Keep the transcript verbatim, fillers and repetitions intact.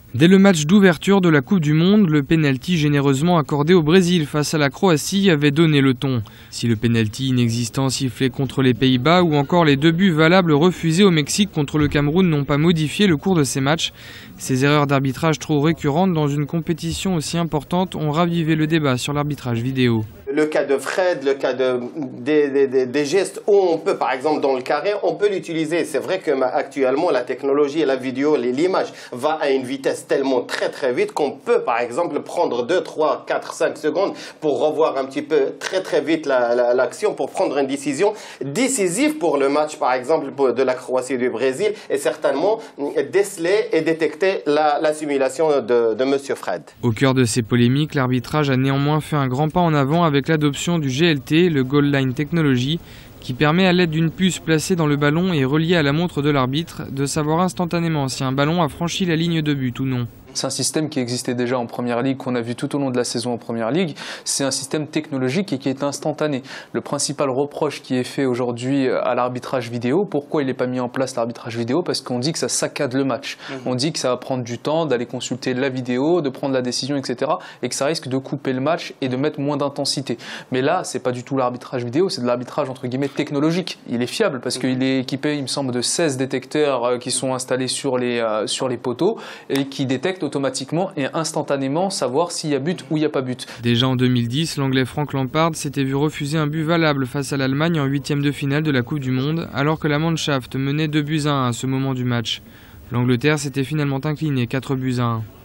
Dès le match d'ouverture de la Coupe du Monde, le pénalty généreusement accordé au Brésil face à la Croatie avait donné le ton. Si le pénalty inexistant sifflé contre les Pays-Bas ou encore les deux buts valables refusés au Mexique contre le Cameroun n'ont pas modifié le cours de ces matchs, ces erreurs d'arbitrage trop récurrentes dans une compétition aussi importante ont ravivé le débat sur l'arbitrage vidéo. Le cas de Fred, le cas de, des, des, des gestes où on peut, par exemple dans le carré, on peut l'utiliser. C'est vrai qu'actuellement la technologie et la vidéo, l'image va à une vitesse tellement très très vite qu'on peut par exemple prendre deux, trois, quatre, cinq secondes pour revoir un petit peu très très vite l'action, la, la, pour prendre une décision décisive pour le match par exemple de la Croatie et du Brésil et certainement déceler et détecter la, la simulation de, de Monsieur Fred. Au cœur de ces polémiques, l'arbitrage a néanmoins fait un grand pas en avant avec l'adoption du G L T, le Goal Line Technology, qui permet à l'aide d'une puce placée dans le ballon et reliée à la montre de l'arbitre de savoir instantanément si un ballon a franchi la ligne de but ou non. C'est un système qui existait déjà en Première Ligue, qu'on a vu tout au long de la saison en Première Ligue. C'est un système technologique et qui est instantané. Le principal reproche qui est fait aujourd'hui à l'arbitrage vidéo, pourquoi il n'est pas mis en place l'arbitrage vidéo? Parce qu'on dit que ça saccade le match. Mmh. On dit que ça va prendre du temps d'aller consulter la vidéo, de prendre la décision, et cetera. Et que ça risque de couper le match et de mettre moins d'intensité. Mais là, c'est pas du tout l'arbitrage vidéo, c'est de l'arbitrage entre guillemets technologique. Il est fiable parce mmh. qu'il est équipé, il me semble, de seize détecteurs qui sont installés sur les, euh, sur les poteaux et qui détectent automatiquement et instantanément savoir s'il y a but ou il n'y a pas but. Déjà en deux mille dix, l'Anglais Frank Lampard s'était vu refuser un but valable face à l'Allemagne en huitième de finale de la Coupe du Monde, alors que la Mannschaft menait deux buts à un à ce moment du match. L'Angleterre s'était finalement inclinée quatre buts à un.